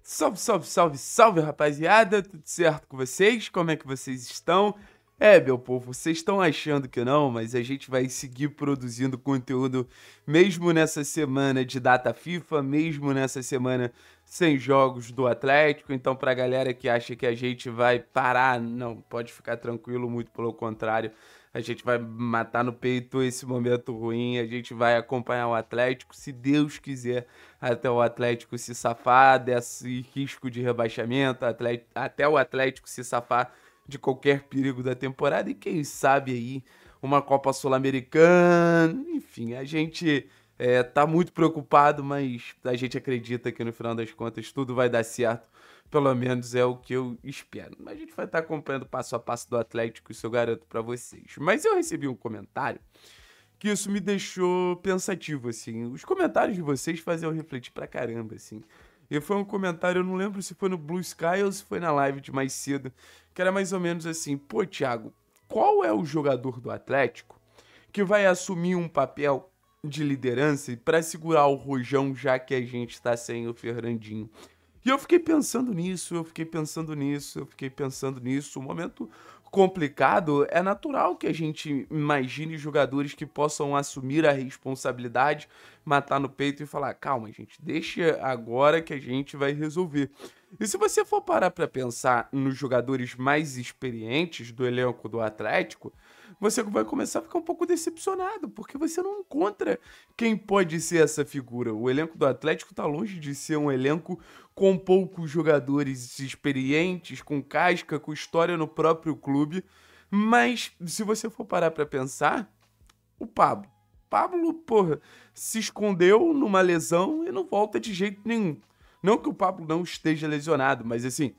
Salve, salve, salve, salve, rapaziada! Tudo certo com vocês? Como é que vocês estão? Meu povo, vocês estão achando que não, mas a gente vai seguir produzindo conteúdo mesmo nessa semana de data FIFA, mesmo nessa semana sem jogos do Atlético. Então, pra galera que acha que a gente vai parar, não, pode ficar tranquilo, muito pelo contrário. A gente vai matar no peito esse momento ruim, a gente vai acompanhar o Atlético, se Deus quiser, até o Atlético se safar desse risco de rebaixamento, até o Atlético se safar de qualquer perigo da temporada e quem sabe aí uma Copa Sul-Americana. Enfim, a gente tá muito preocupado, mas a gente acredita que no final das contas tudo vai dar certo. Pelo menos é o que eu espero. Mas a gente vai estar acompanhando passo a passo do Atlético, isso eu garanto pra vocês. Mas eu recebi um comentário que isso me deixou pensativo, assim. Os comentários de vocês faziam refletir pra caramba, assim. E foi um comentário, eu não lembro se foi no Blue Sky ou se foi na live de mais cedo, que era mais ou menos assim: pô, Thiago, qual é o jogador do Atlético que vai assumir um papel de liderança para segurar o rojão, já que a gente tá sem o Fernandinho? E eu fiquei pensando nisso, eu fiquei pensando nisso, eu fiquei pensando nisso. Um momento complicado, é natural que a gente imagine jogadores que possam assumir a responsabilidade, matar no peito e falar: calma, gente, deixa agora que a gente vai resolver. E se você for parar para pensar nos jogadores mais experientes do elenco do Atlético, você vai começar a ficar um pouco decepcionado, porque você não encontra quem pode ser essa figura. O elenco do Atlético está longe de ser um elenco com poucos jogadores experientes, com casca, com história no próprio clube. Mas se você for parar para pensar, o Pablo. Pablo, porra, se escondeu numa lesão e não volta de jeito nenhum. Não que o Pablo não esteja lesionado, mas assim,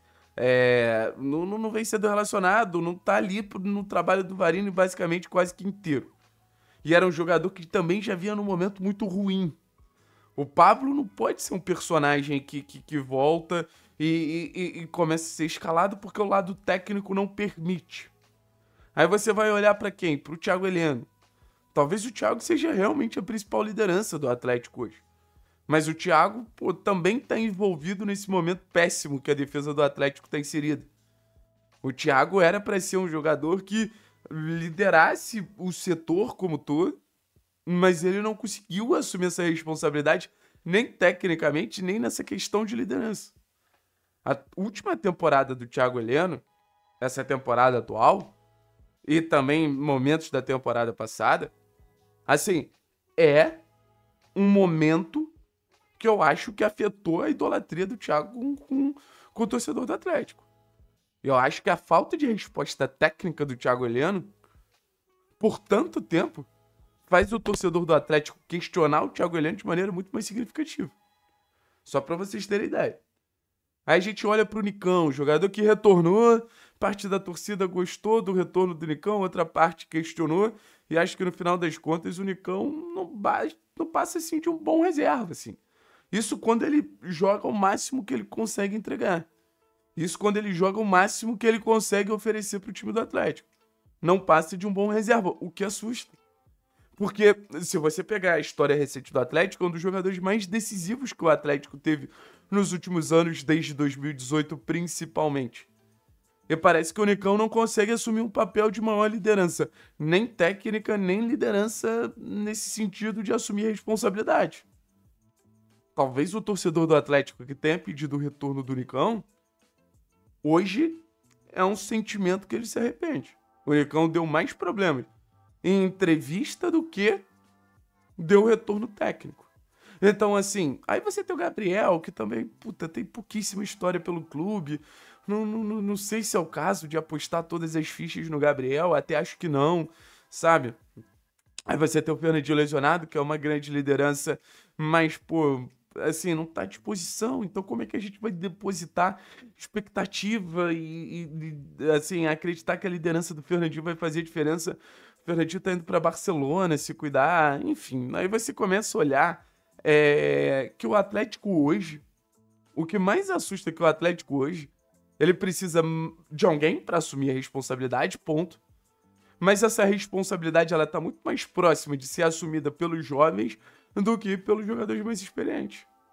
não vem sendo relacionado, não tá ali no trabalho do Varini basicamente quase que inteiro. E era um jogador que também já vinha num momento muito ruim. O Pablo não pode ser um personagem que volta e começa a ser escalado porque o lado técnico não permite. Aí você vai olhar pra quem? Pro Thiago Heleno. Talvez o Thiago seja realmente a principal liderança do Atlético hoje. Mas o Thiago, pô, também está envolvido nesse momento péssimo que a defesa do Atlético está inserida. O Thiago era para ser um jogador que liderasse o setor como todo, mas ele não conseguiu assumir essa responsabilidade nem tecnicamente, nem nessa questão de liderança. A última temporada do Thiago Heleno, essa temporada atual, e também momentos da temporada passada, assim, é um momento que eu acho que afetou a idolatria do Thiago com o torcedor do Atlético. Eu acho que a falta de resposta técnica do Thiago Heleno, por tanto tempo, faz o torcedor do Atlético questionar o Thiago Heleno de maneira muito mais significativa. Só para vocês terem ideia. Aí a gente olha pro Nicão, jogador que retornou, parte da torcida gostou do retorno do Nicão, outra parte questionou, e acho que no final das contas o Nicão não passa assim de um bom reserva, assim. Isso quando ele joga o máximo que ele consegue entregar. Isso quando ele joga o máximo que ele consegue oferecer pro time do Atlético. Não passa de um bom reserva, o que assusta. Porque se você pegar a história recente do Atlético, é um dos jogadores mais decisivos que o Atlético teve nos últimos anos, desde 2018 principalmente. E parece que o Nicão não consegue assumir um papel de maior liderança, nem técnica, nem liderança nesse sentido de assumir a responsabilidade. Talvez o torcedor do Atlético que tenha pedido o retorno do Nicão, hoje é um sentimento que ele se arrepende. O Nicão deu mais problemas em entrevista do que deu retorno técnico. Então, assim, aí você tem o Gabriel, que também, puta, tem pouquíssima história pelo clube. Não sei se é o caso de apostar todas as fichas no Gabriel, até acho que não, sabe? Aí você tem o Fernandinho lesionado, que é uma grande liderança, mas, pô, assim, não tá à disposição. Então, como é que a gente vai depositar expectativa assim, acreditar que a liderança do Fernandinho vai fazer diferença? O Fernandinho tá indo pra Barcelona se cuidar, enfim. Aí você começa a olhar que o Atlético hoje, o que mais assusta é que o Atlético hoje, ele precisa de alguém para assumir a responsabilidade, ponto. Mas essa responsabilidade ela tá muito mais próxima de ser assumida pelos jovens do que pelos jogadores mais experientes.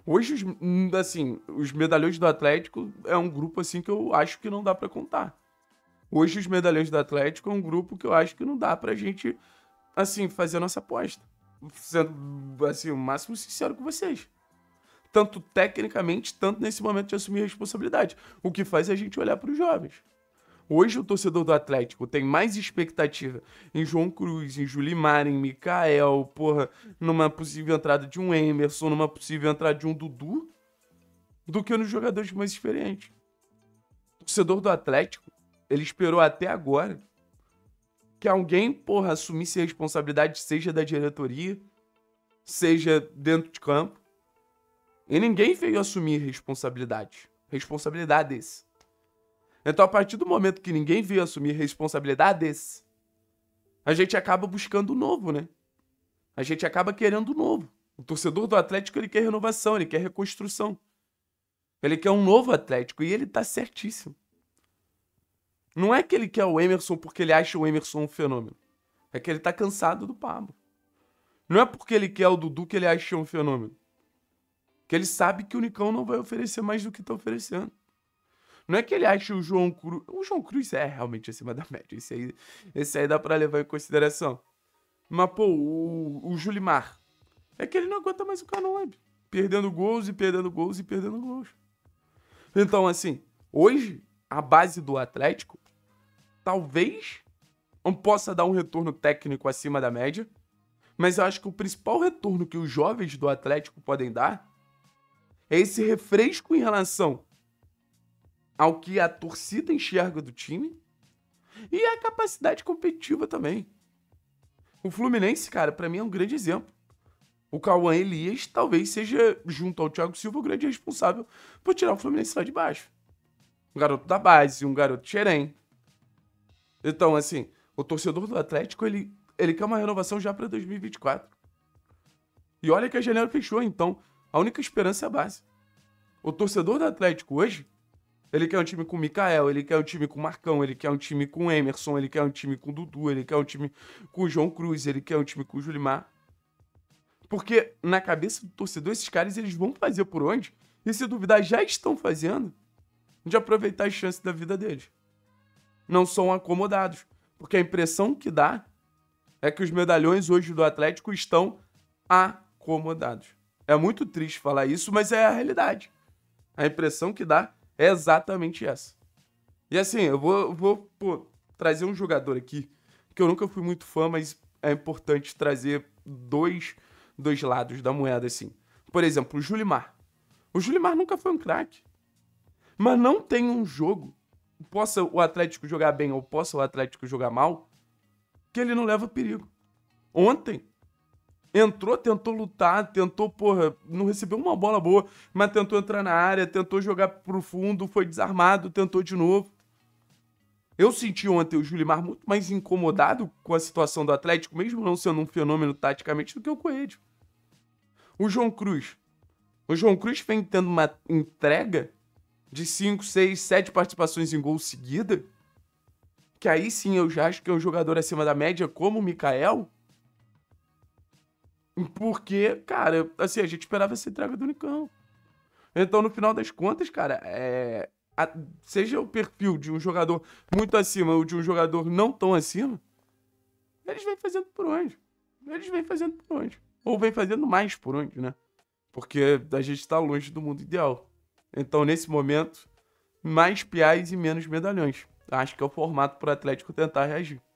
Hoje, assim, os medalhões do Atlético é um grupo, assim, que eu acho que não dá pra contar. Hoje, os medalhões do Atlético é um grupo que eu acho que não dá pra gente, assim, fazer a nossa aposta. Sendo, assim, o máximo sincero com vocês. Tanto tecnicamente, tanto nesse momento de assumir a responsabilidade. O que faz é a gente olhar para os jovens. Hoje o torcedor do Atlético tem mais expectativa em João Cruz, em Julimar, em Mikael, porra, numa possível entrada de um Emerson, numa possível entrada de um Dudu, do que nos jogadores mais experientes. O torcedor do Atlético, ele esperou até agora que alguém, porra, assumisse a responsabilidade, seja da diretoria, seja dentro de campo. E ninguém veio assumir responsabilidades. Responsabilidades. Então, a partir do momento que ninguém veio assumir responsabilidades, a gente acaba buscando o novo, né? A gente acaba querendo o novo. O torcedor do Atlético, ele quer renovação, ele quer reconstrução. Ele quer um novo Atlético e ele tá certíssimo. Não é que ele quer o Emerson porque ele acha o Emerson um fenômeno. É que ele tá cansado do Pablo. Não é porque ele quer o Dudu que ele acha um fenômeno. Que ele sabe que o Nicão não vai oferecer mais do que tá oferecendo. Não é que ele acha o João Cruz... O João Cruz é realmente acima da média. Esse aí dá pra levar em consideração. Mas, pô, o Julimar... É que ele não aguenta mais o Canóbio. Perdendo gols e perdendo gols e perdendo gols. Então, assim, hoje, a base do Atlético talvez não possa dar um retorno técnico acima da média, mas eu acho que o principal retorno que os jovens do Atlético podem dar é esse refresco em relação ao que a torcida enxerga do time e a capacidade competitiva também. O Fluminense, cara, pra mim é um grande exemplo. O Cauã Elias talvez seja, junto ao Thiago Silva, o grande responsável por tirar o Fluminense lá de baixo. Um garoto da base, um garoto xerém. Então, assim, o torcedor do Atlético, ele quer uma renovação já pra 2024. E olha que a janela fechou, então a única esperança é a base. O torcedor do Atlético hoje, ele quer um time com o Mikael, ele quer um time com o Marcão, ele quer um time com o Emerson, ele quer um time com o Dudu, ele quer um time com o João Cruz, ele quer um time com o Julimar. Porque na cabeça do torcedor, esses caras eles vão fazer por onde? E se duvidar, já estão fazendo de aproveitar as chances da vida deles. Não são acomodados. Porque a impressão que dá é que os medalhões hoje do Atlético estão acomodados. É muito triste falar isso, mas é a realidade. A impressão que dá é exatamente essa. E assim, eu vou trazer um jogador aqui, que eu nunca fui muito fã, mas é importante trazer dois lados da moeda, assim. Por exemplo, o Julimar. O Julimar nunca foi um craque. Mas não tem um jogo, possa o Atlético jogar bem ou possa o Atlético jogar mal, que ele não leva perigo. Ontem, entrou, tentou lutar, tentou, não recebeu uma bola boa, mas tentou entrar na área, tentou jogar pro fundo, foi desarmado, tentou de novo. Eu senti ontem o Julimar muito mais incomodado com a situação do Atlético, mesmo não sendo um fenômeno taticamente, do que o Coelho. O João Cruz. O João Cruz vem tendo uma entrega de 5, 6, 7 participações em gol seguida, que aí sim eu já acho que é um jogador acima da média, como o Mikael. Porque, cara, assim, a gente esperava essa entrega do Nicão. Então, no final das contas, cara, seja o perfil de um jogador muito acima ou de um jogador não tão acima, eles vêm fazendo por onde? Ou vêm fazendo mais por onde, né? Porque a gente tá longe do mundo ideal. Então, nesse momento, mais piais e menos medalhões. Acho que é o formato pro Atlético tentar reagir.